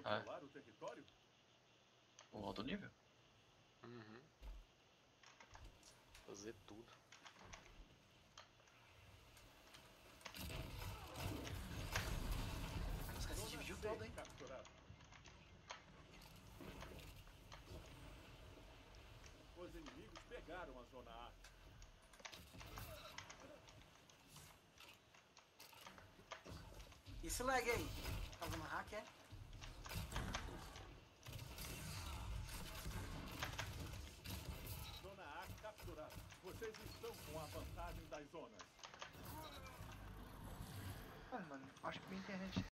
controlar o território? O alto nível? Uhum. Fazer tudo. Os caras se dividiu todo, hein? Capturado. Os inimigos pegaram a zona A. E esse lag aí? Tá usando hack, é? Zona A capturada. Vocês estão com a vantagem das zonas. Mano, acho que minha internet